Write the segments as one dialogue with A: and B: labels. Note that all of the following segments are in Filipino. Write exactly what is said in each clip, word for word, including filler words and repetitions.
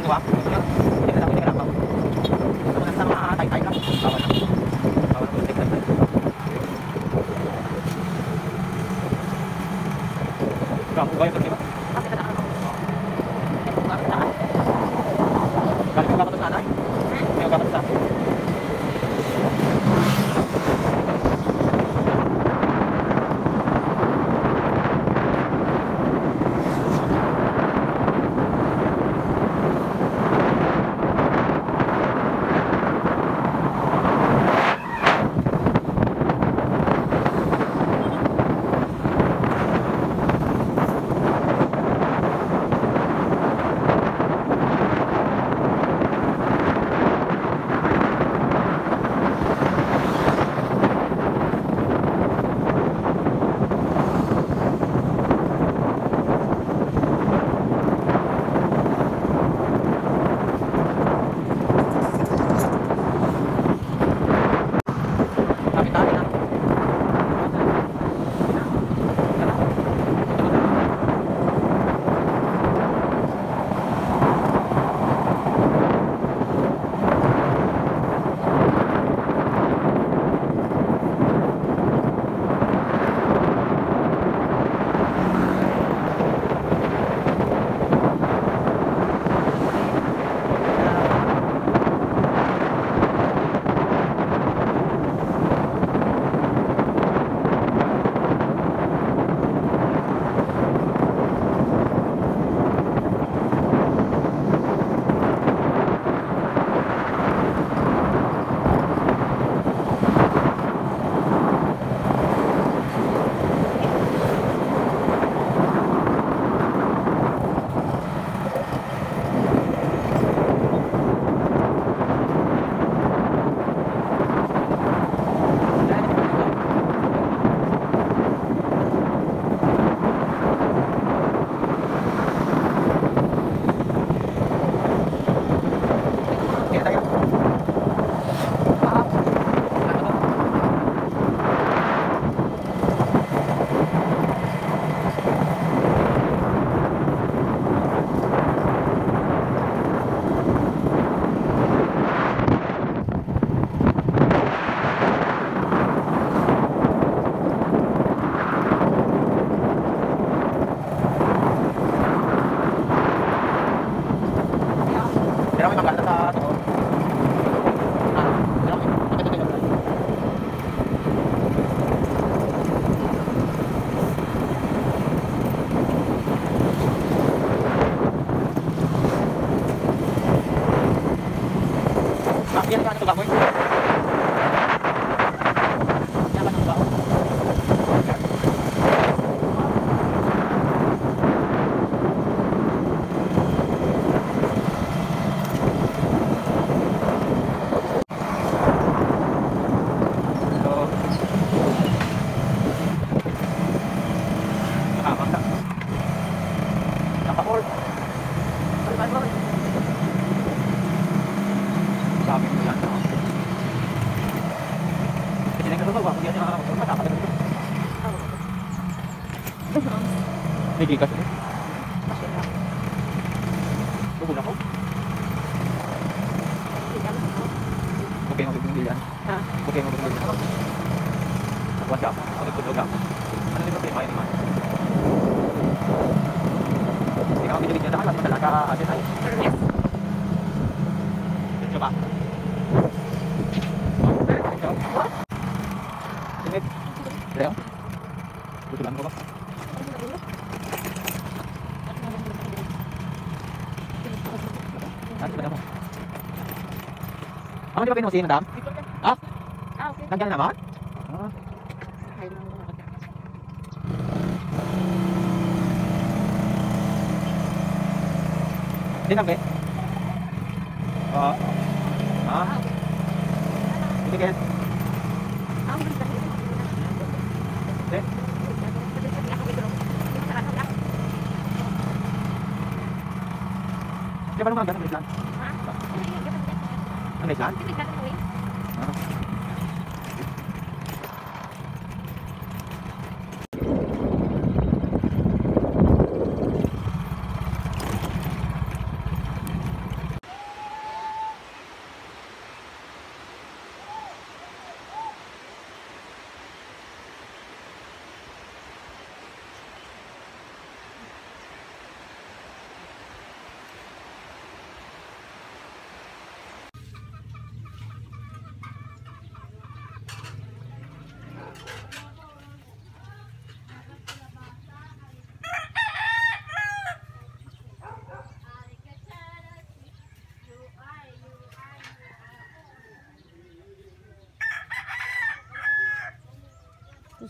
A: di ba? Hindi na lang, hindi na lang. Sama sa mga tay-tay lang. Bawal na. Bawal na tay-tay. Kamu ba yung terlibat? Bakit na ako? Bakit na? Galing mo ba sana? May ugapat sa akin. Yan ka ito baboy. Yan ka ito baboy. Sabi mo yan. Kasi nagkasubawa, kung yan yung mga matakalag ito. May gigas ito. Bubula ko. Okay mo bibili yan. Okay mo bibili yan. Nagwas ka. Nagtutulog ka. Ano yung problema yun naman? Hindi ka mabibilig niya dahil madala ka asin ay. Yes. Coba. Ini, Leo. Betulan kok, Pak. Nanti pada mau. Kamu dipakai mesin, Madam? Ah? Ah, oke. Gantian naman? Ah. Hindi na, be? Ah. Ah. Itu kan? Eh? Dia baru magang di Islam. Ang Islam? Ah.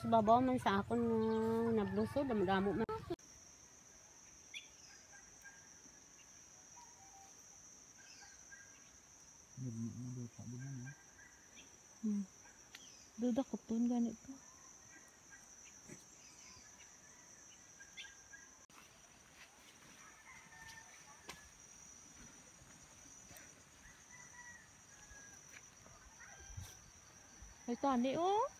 B: sa babaw man sa akon nga nablusod, damo-damo man. Hmm. Duda ko to ganito. Ay tani oh.